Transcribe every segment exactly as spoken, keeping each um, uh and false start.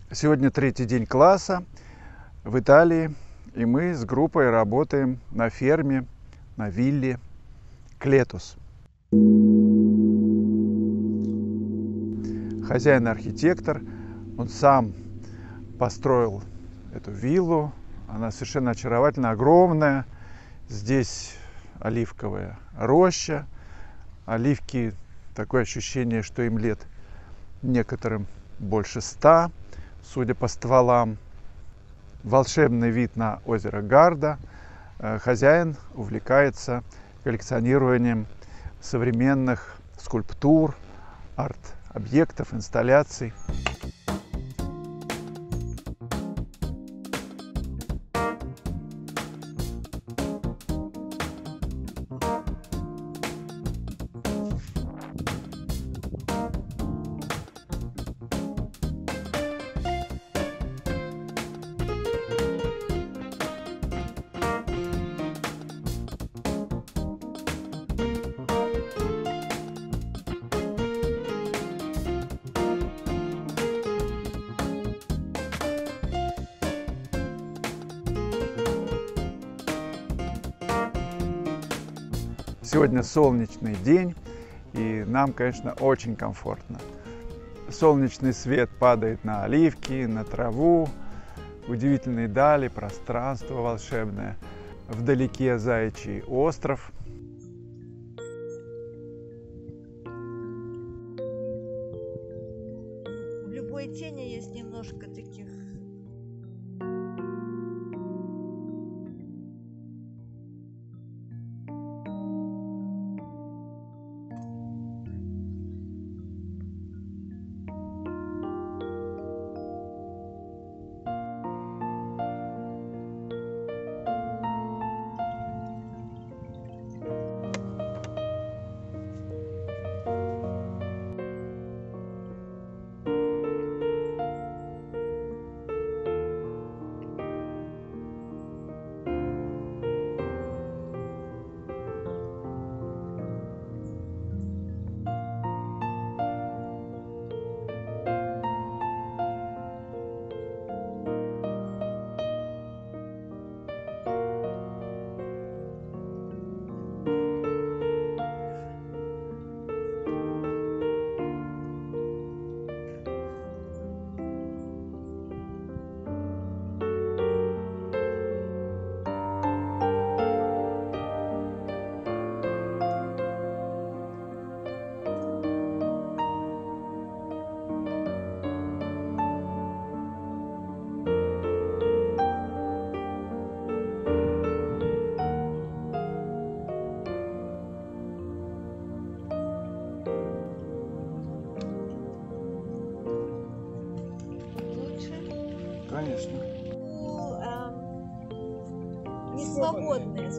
Сегодня третий день класса в Италии, и мы с группой работаем на ферме, на вилле Клетус. Хозяин-архитектор, он сам построил эту виллу. Она совершенно очаровательная, огромная. Здесь оливковая роща. Оливки, такое ощущение, что им лет некоторым больше ста, судя по стволам. Волшебный вид на озеро Гарда. Хозяин увлекается коллекционированием современных скульптур, арт-объектов, инсталляций. Сегодня солнечный день, и нам, конечно, очень комфортно. Солнечный свет падает на оливки, на траву, удивительные дали, пространство волшебное. Вдалеке Заячий остров. В любой тени есть немножко таких. Конечно. Ну, эм, не свободные.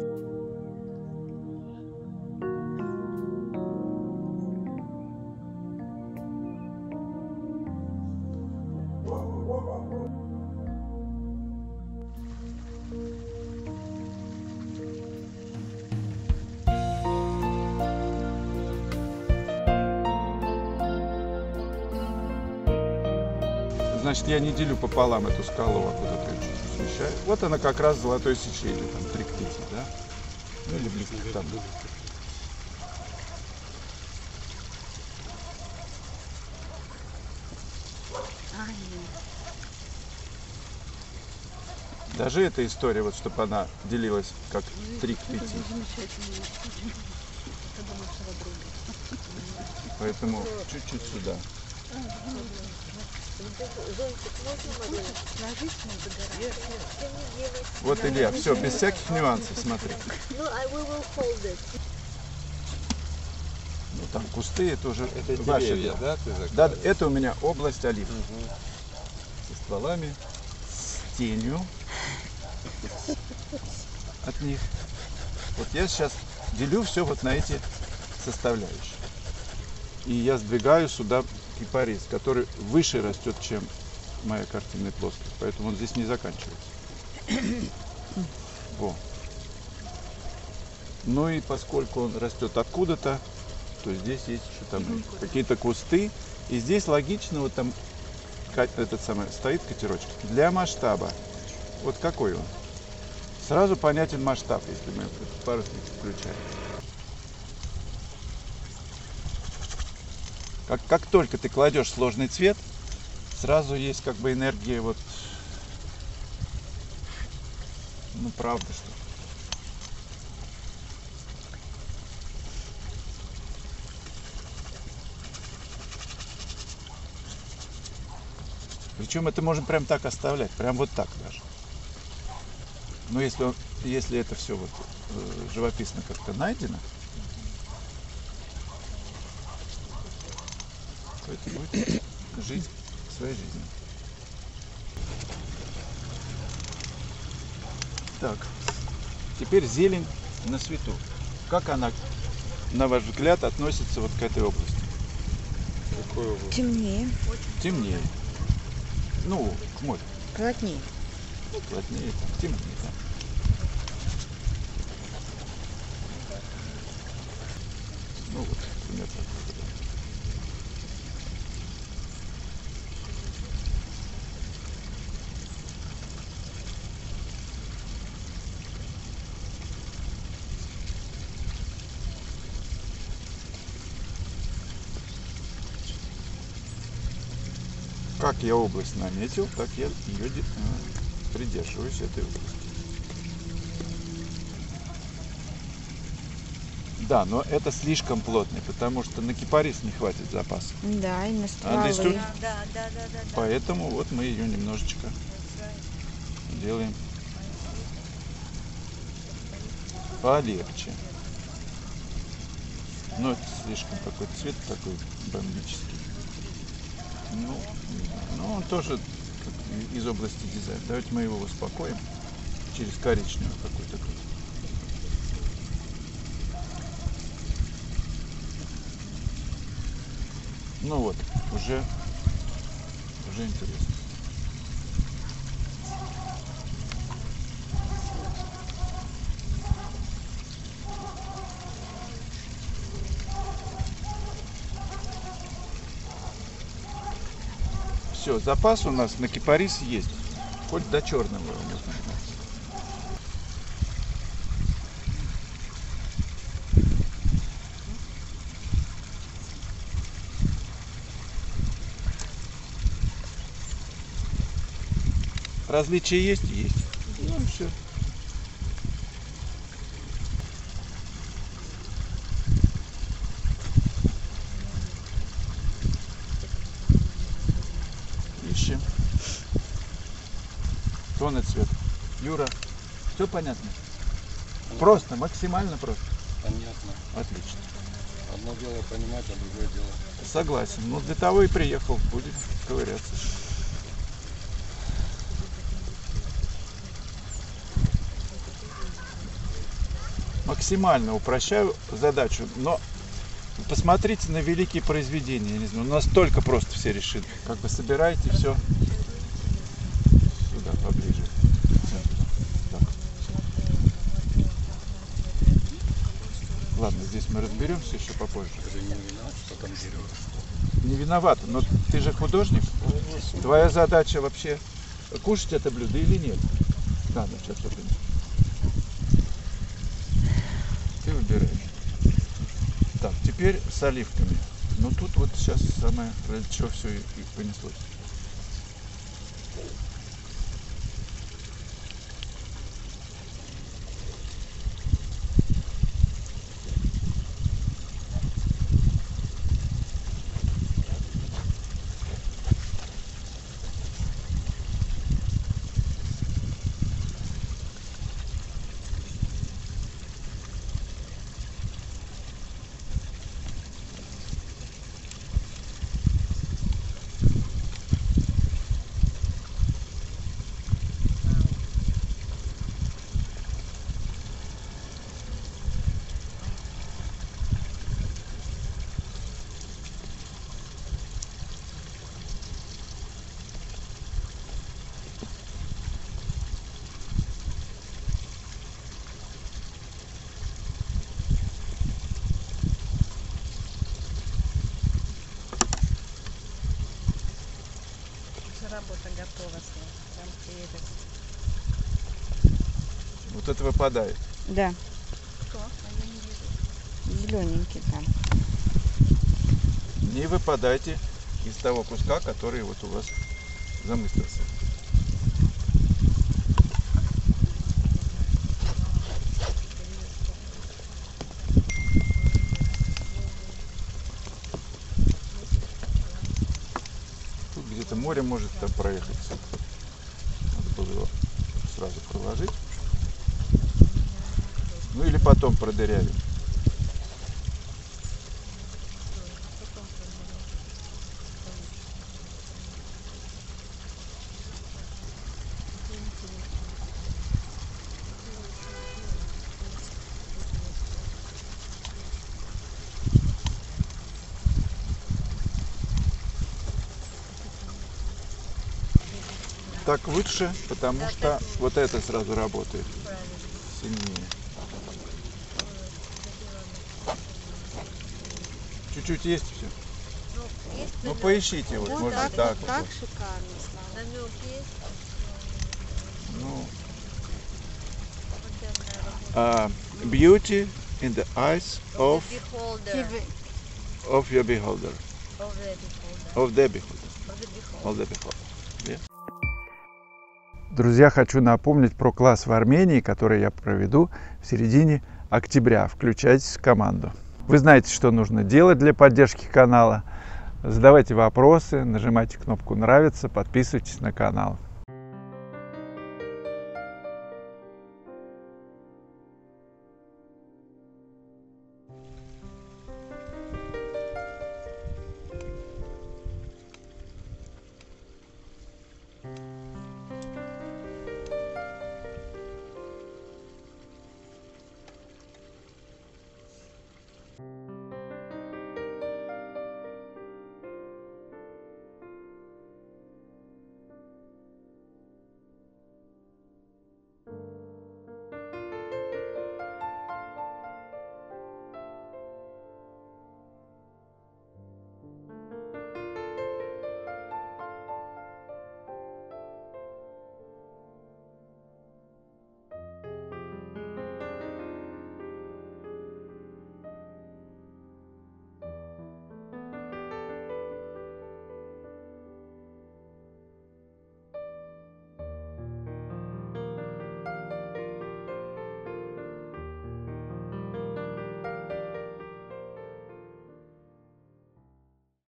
Значит, я не делю пополам эту скалу, вот эту чуть смещаю. Вот она как раз золотое сечение, там Триктити, да? Ну или близко там. Даже эта история, вот чтобы она делилась как Триктити. Поэтому чуть-чуть сюда. Вот, Илья, все, без всяких нюансов, смотри. Ну, там кусты, это уже это ваши деревья, дела. да? Да, это у меня область олив. Угу. Со стволами, с тенью от них. Вот я сейчас делю все вот на эти составляющие. И я сдвигаю сюда кипарис, который выше растет, чем моя картинная плоскость. Поэтому он здесь не заканчивается. Во. Ну и поскольку он растет откуда-то, то здесь есть еще там какие-то кусты. И здесь логично, вот там ка- этот самый, стоит катерочек. Для масштаба. Вот какой он? Сразу понятен масштаб, если мы этот парусник включаем. Как, как только ты кладешь сложный цвет, сразу есть как бы энергия вот, ну правда что. Причем это можно прям так оставлять, прям вот так даже. Но если, он, если это все вот э, живописно как-то найдено, то это будет жить своей жизнью. Так, теперь зелень на свету. Как она, на ваш взгляд, относится вот к этой области? Какой область? Темнее. Темнее. Ну, к морю. Плотнее. Ну, плотнее, там, темнее, да. Ну вот, примерно так. Как я область наметил, так я ее де- э, придерживаюсь этой области. Да, но это слишком плотный, потому что на кипарис не хватит запаса. Да, и на А здесь стволы. тут- Да, да, да, да, да. Поэтому вот мы ее немножечко делаем полегче. Но это слишком такой цвет такой бомбический. Ну, не знаю. Ну, он тоже как и- из области дизайна. Давайте мы его успокоим через коричневый какой-то. Ну вот, уже, уже интересно. Все, запас у нас на кипарис есть. Хоть до черного можно гнать. Различия есть? Есть. Ну, все. Ищем. Тон и цвет. Юра, все понятно? Просто, максимально просто. Понятно. Отлично. Одно дело понимать, а другое дело. Согласен. Ну, для того и приехал. Будем ковыряться. Максимально упрощаю задачу, но посмотрите на великие произведения. Я не знаю, настолько просто все решили. Как бы собираете все сюда поближе. Так. Ладно, здесь мы разберемся еще попозже. Ты же не виноват, что там дерево. Не виноват, но ты же художник. Твоя задача вообще кушать это блюдо или нет? Да, ну сейчас я понимаю. Ты выбираешь. Так, теперь с оливками. Ну тут вот сейчас самое, ради чего все и, и понеслось. работа готова. Там приедет. Вот это выпадает. Да, Что? А я не вижу. зелененький там. Не выпадайте из того куска, который вот у вас замыслился. Тут где-то море может там проехать. Надо было его сразу проложить. Ну или потом продырявим. Так лучше, потому что вот это сразу работает сильнее. Чуть-чуть есть все. Ну, есть Ну намек. поищите, вот, Вот может так, так вот вот. так шикарно стало. Намек есть. Ну, Модерная работа. а, beauty in the eyes of, Of the beholder. Тебе- of your beholder. Of the beholder. Of the beholder. Of the beholder. Of the beholder. Yeah. Друзья, хочу напомнить про класс в Армении, который я проведу в середине октября. Включайтесь в команду. Вы знаете, что нужно делать для поддержки канала. Задавайте вопросы, нажимайте кнопку «Нравится», подписывайтесь на канал.